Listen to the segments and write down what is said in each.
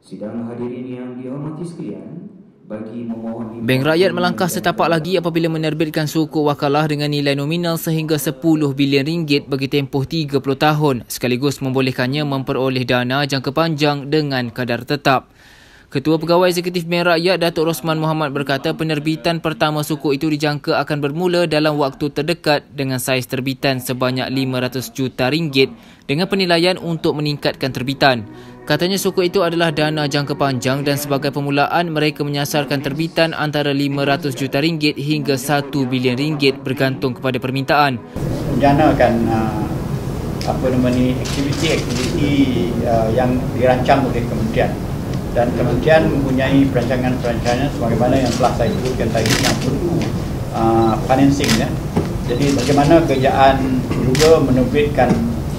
Sidang hadirin yang dihormati sekalian, bagi memohon Bank Rakyat melangkah setapak lagi apabila menerbitkan sukuk wakalah dengan nilai nominal sehingga 10 bilion ringgit bagi tempoh 30 tahun sekaligus membolehkannya memperoleh dana jangka panjang dengan kadar tetap. Ketua Pegawai Eksekutif Bank Rakyat Datuk Rosman Mohamad berkata penerbitan pertama sukuk itu dijangka akan bermula dalam waktu terdekat dengan saiz terbitan sebanyak 500 juta ringgit dengan penilaian untuk meningkatkan terbitan. Katanya sukuk itu adalah dana jangka panjang dan sebagai permulaan mereka menyasarkan terbitan antara 500 juta ringgit hingga 1 bilion ringgit bergantung kepada permintaan. Menjanakan aktiviti yang dirancang oleh kementerian. Dan kementerian mempunyai perancangan-perancangan sebagaimana yang telah saya sebutkan tadi yang perlu financing ya. Jadi bagaimana kerajaan juga menerbitkan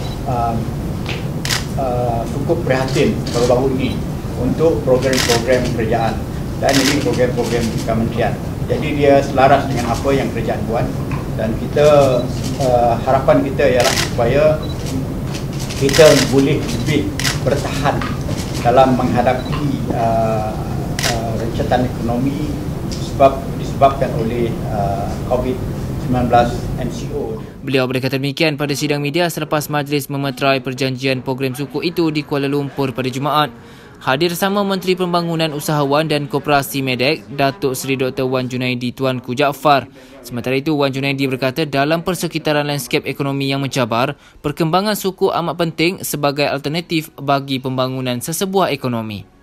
sukuk prihatin baru-baru ini untuk program-program kerajaan dan ini program-program kementerian. Jadi dia selaras dengan apa yang kerajaan buat dan kita harapan kita ialah supaya kita boleh lebih bertahan dalam menghadapi rencatan ekonomi disebabkan oleh COVID-19 MCO. Beliau berkata demikian pada sidang media selepas majlis memeterai perjanjian program sukuk itu di Kuala Lumpur pada Jumaat. Hadir sama Menteri Pembangunan Usahawan dan Koperasi Medek, Datuk Seri Dr. Wan Junaidi Tuanku Jaafar. Sementara itu, Wan Junaidi berkata dalam persekitaran lanskap ekonomi yang mencabar, perkembangan sukuk amat penting sebagai alternatif bagi pembangunan sesebuah ekonomi.